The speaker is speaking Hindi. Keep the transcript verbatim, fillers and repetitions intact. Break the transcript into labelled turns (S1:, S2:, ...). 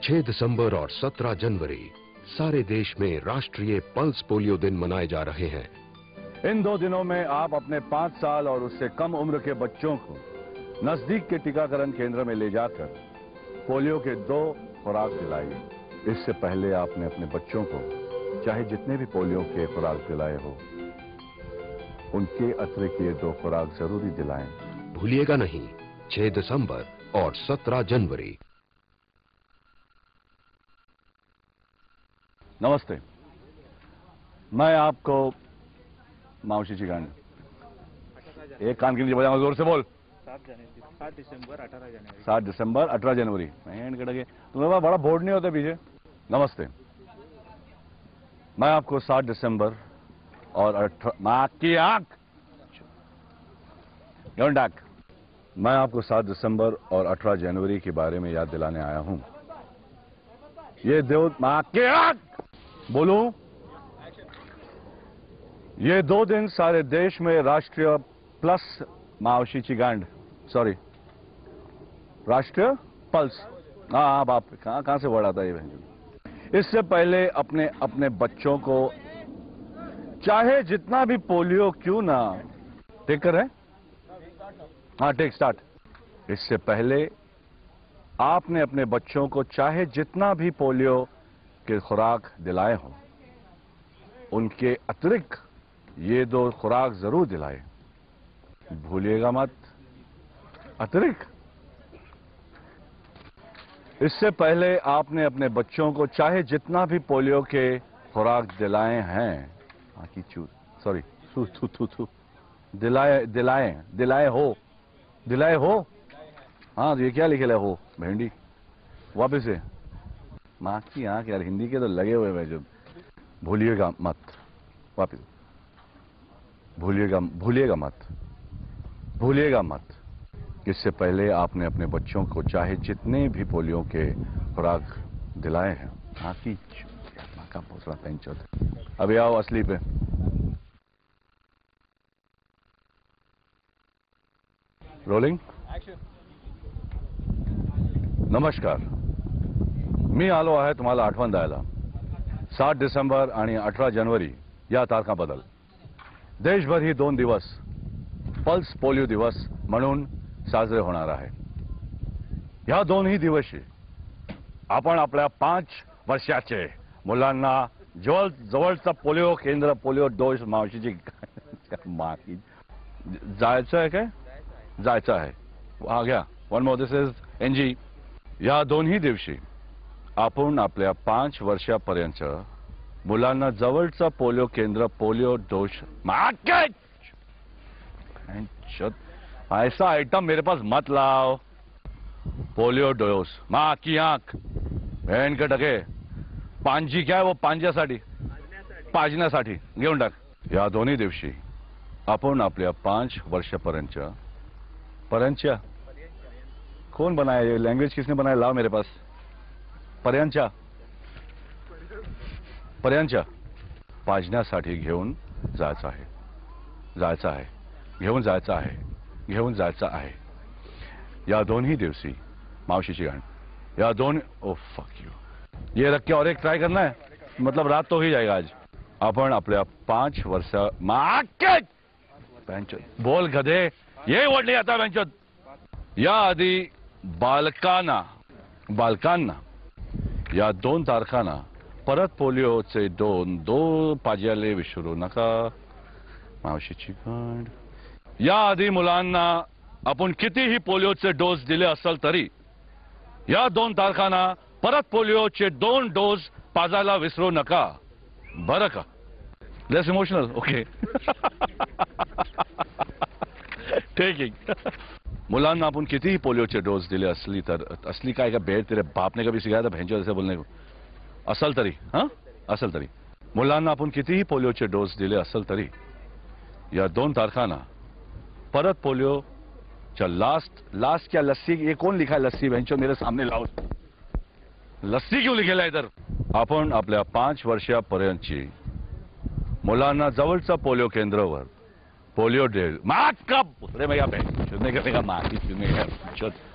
S1: छह दिसंबर और सत्रह जनवरी सारे देश में राष्ट्रीय पल्स पोलियो दिन मनाए जा रहे हैं।
S2: इन दो दिनों में आप अपने पांच साल और उससे कम उम्र के बच्चों को नजदीक के टीकाकरण केंद्र में ले जाकर पोलियो के दो खुराक दिलाइए। इससे पहले आपने अपने बच्चों को चाहे जितने भी पोलियो के खुराक दिलाए हो, उनके अतिरिक्त ये दो खुराक जरूरी दिलाएं।
S1: भूलिएगा नहीं, छह दिसंबर और सत्रह जनवरी।
S2: नमस्ते, मैं आपको मावशी जी गांड एक कान के नीचे बजाऊंगा, जोर से बोल।
S3: सात दिसंबर अठारह जनवरी।
S2: सात दिसंबर अठारह जनवरी। तुम्हारे पास बड़ा बोर्ड नहीं होता पीछे। नमस्ते, मैं आपको सात दिसंबर और अठारह की आंख डाक मैं आपको सात दिसंबर और अठारह जनवरी के बारे में याद दिलाने आया हूं। ये दो मां की आंख बोलूं, ये दो दिन सारे देश में राष्ट्रीय प्लस मावशी की गांड सॉरी राष्ट्रीय पल्स, हाँ हाँ बाप कहां कहां से वर्ड आता है ये। इससे पहले अपने अपने बच्चों को चाहे जितना भी पोलियो क्यों ना टेक कर है, हाँ टेक स्टार्ट। इससे पहले आपने अपने बच्चों को चाहे जितना भी पोलियो के खुराक दिलाए हो, उनके अतिरिक्त ये दो खुराक जरूर दिलाए। भूलिएगा मत, अतिरिक्त। इससे पहले आपने अपने बच्चों को चाहे जितना भी पोलियो के खुराक दिलाए हैं, की चूत सॉरी थू थू थू थू दिलाए दिलाए दिलाए हो दिलाए हो हाँ ये क्या लिखे हो भेंडी वापिस से माँ की आंख यार, हिंदी के तो लगे हुए हैं जो। भूलिएगा मत, वापिस भूलिएगा भूलिएगा मत भूलिएगा मत। इससे पहले आपने अपने बच्चों को चाहे जितने भी पोलियो के खुराक दिलाए हैं, हाँ की माँ का भोसड़ा पेन चौथ। अभी आओ असली पे। रोलिंग। नमस्कार, मी आलो आहे तुम्हाला आठवण द्यायला। सात डिसेंबर आणि अठरा जनवरी या तारखांबद्दल देशभर ही दोन दिवस पल्स पोलिओ दिवस म्हणून साजरे होणार आहे। या दोन्ही दिवशी आपण आपल्या पाच वर्षाचे मुलांना जवळ जवळचं पोलिओ केंद्र पोलिओ डोस मावशीची माकी जायचं आहे काय जायचं आहे हा घ्या one more this is NG. या दोन्ही दिवशी आपण आपल्या पाच वर्षापर्यंत मुलांना जवळचं पोलिओ केंद्र पोलिओ डोस माके ऐसा आइटम मेरे पास मत लाओ। पोलिओ डोस माँ की आंख बहन के टके पांजी क्या है वो पांज्यासाठी पाजण्यासाठी घेऊन टाक। या दोन्ही दिवशी आपण आपल्या पाच वर्षापर्यंत पर्यंतच्या कौन बनाया ये लैंग्वेज किसने बनाया लाओ मेरे पास। पर्यंतच्या पर्यंतच्या पाजण्यासाठी घेऊन जायचं आहे जायचं आहे घेऊन जायचं आहे घेऊन जायचं आहे। या दोन्ही दिवशी मावशीची गाण या दोन ओ फक यू ये रख के और एक ट्राई करना है, मतलब रात तो ही जाएगा आज। आपण आपल्या पाच वर्षा माके पंचोत बोल गधे ये वर्ड नहीं आता पंचोत। या आधी बालकांना बालकांना या दोन तारखांना परत पोलिओचे दोन दो पाज्याले विसरू नका मावशीची गाण। या आधी मुलांना आपण कितीही पोलिओचे डोस दिले असेल तरी या दोन तारखांना परत पोलिओचे दोन डोस पाजायला विसरू नका बरं का। लेस इमोशनल ओके ठीक है। मुलांना आपण कितीही पोलिओचे डोस दिले असली तर असली काय का बेड तेरे बाप ने कभी सिखाया था भैंचो ऐसे बोलने को असल तरी हाँ असल तरी मुलांना आपण कितीही पोलिओचे डोस दिले असल तरी या दोन तारखांना परत पोलिओ चा लास्ट लास्ट क्या लस्सी ये कौन लिखा है लस्सी भैंचो मेरे सामने लाओ लस्सी क्यों लिखेला है इधर। आपण आपल्या पाच वर्षापर्यंतची मुलांना जवळच्या पोलिओ केंद्रावर पोलिओ डे मात का अरे मैं यहाँ पे चुनने का माँ की चुनने का